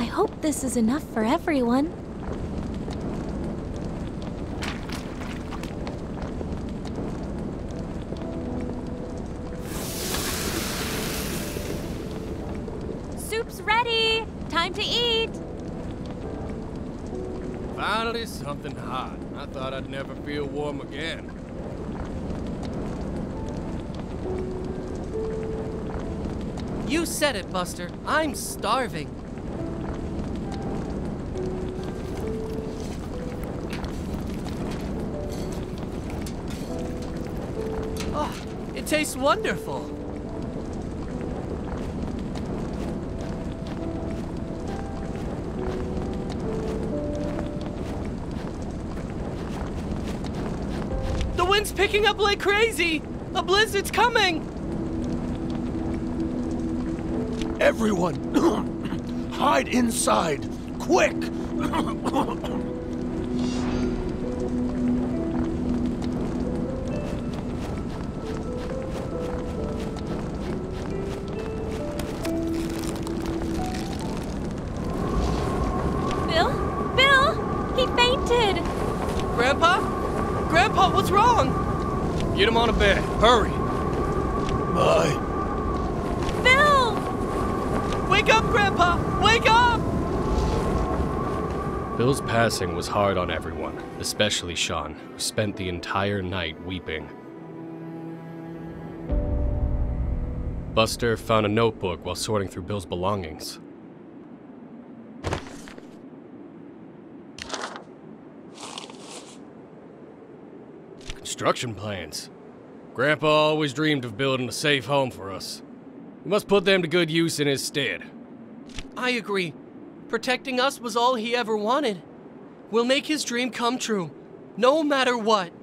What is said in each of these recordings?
I hope this is enough for everyone. Soup's ready! Time to eat! Finally, something hot. I thought I'd never feel warm again. You said it, Buster. I'm starving. Oh, it tastes wonderful. The wind's picking up like crazy! A blizzard's coming! Everyone, hide inside, quick! Bill? Bill! He fainted! Grandpa? Grandpa, what's wrong? Get him on a bed. Hurry. Bye. Bill! Wake up, Grandpa! Wake up! Bill's passing was hard on everyone, especially Sean, who spent the entire night weeping. Buster found a notebook while sorting through Bill's belongings. Construction plans. Grandpa always dreamed of building a safe home for us. We must put them to good use in his stead. I agree. Protecting us was all he ever wanted. We'll make his dream come true, no matter what.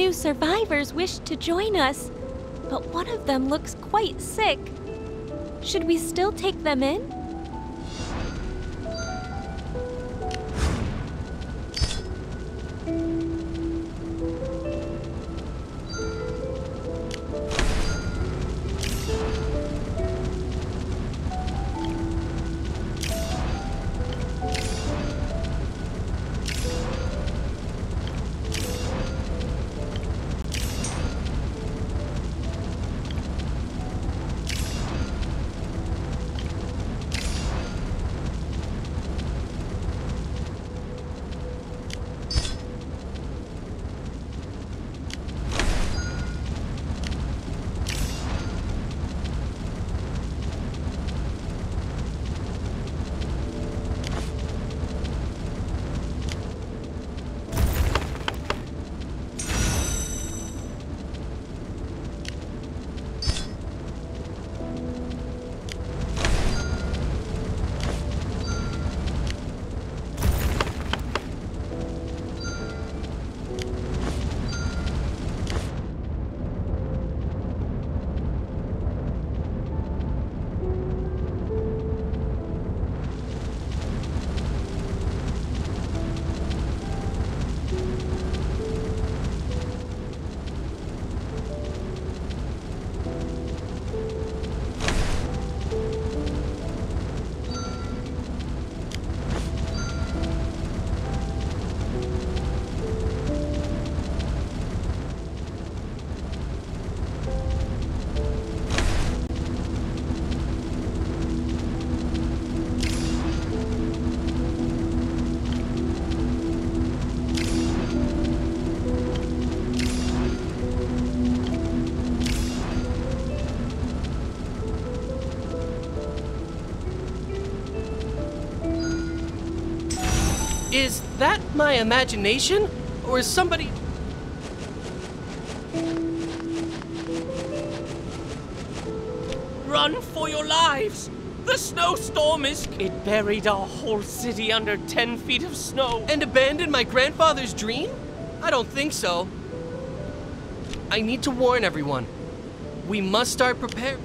new survivors wished to join us, but one of them looks quite sick. Should we still take them in? Is that my imagination? Or is somebody... Run for your lives! The snowstorm is... It buried our whole city under 10 feet of snow. And abandoned my grandfather's dream? I don't think so. I need to warn everyone. We must start preparing.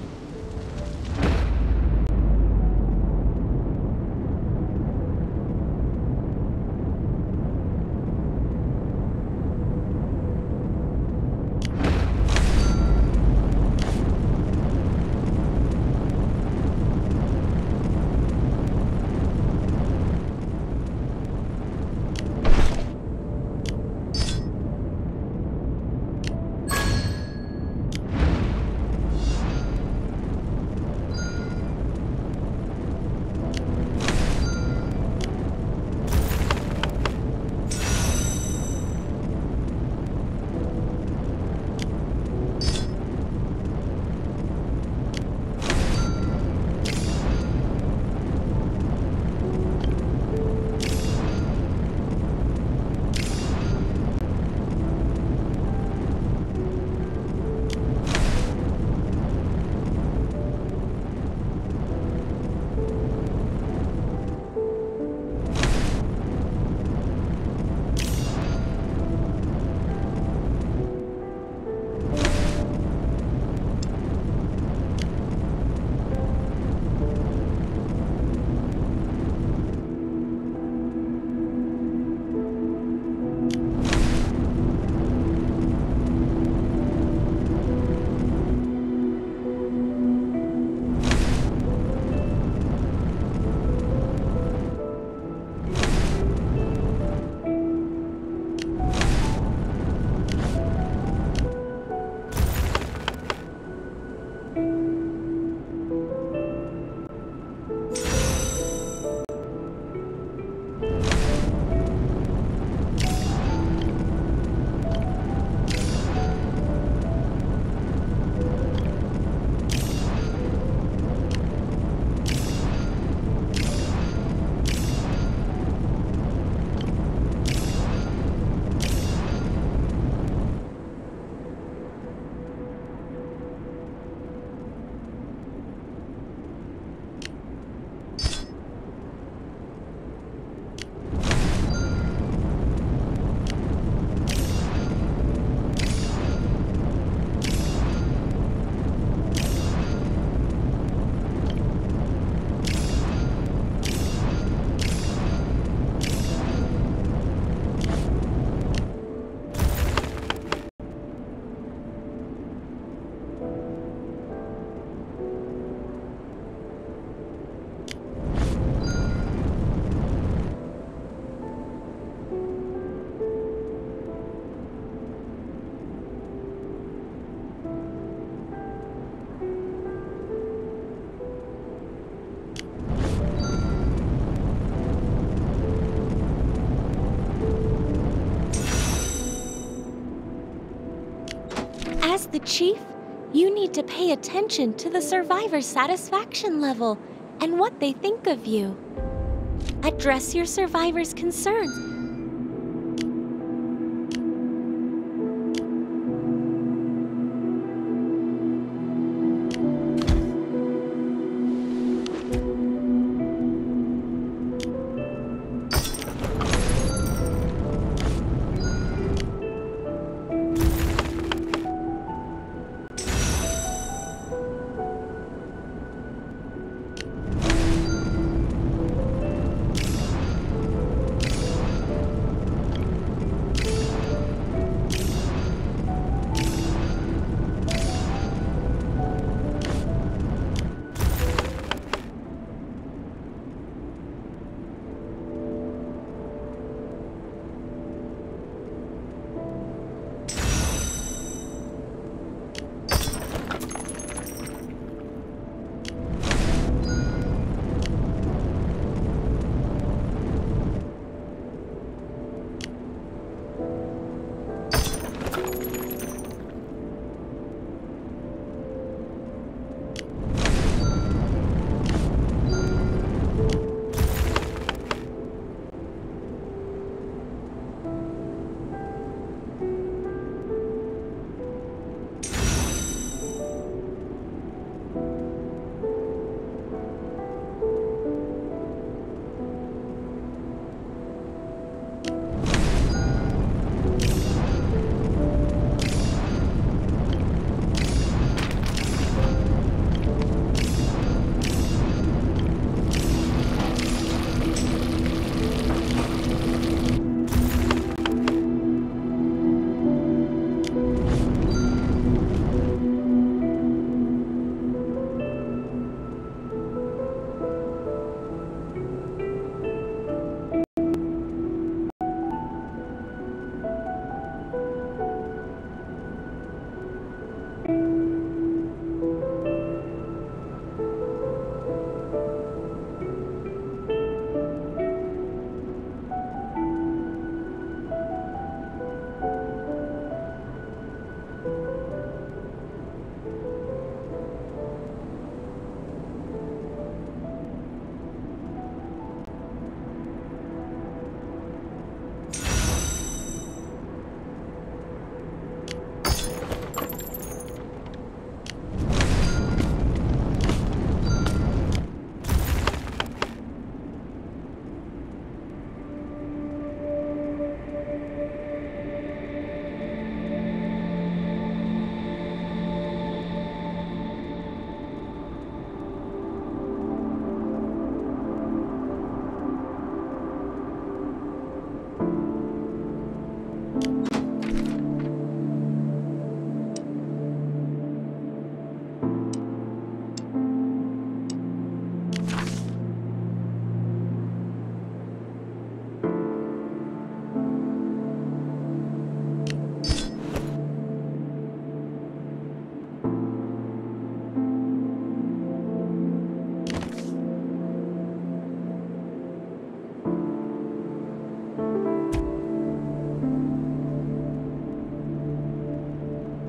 the chief, you need to pay attention to the survivor's satisfaction level and what they think of you. Address your survivor's concerns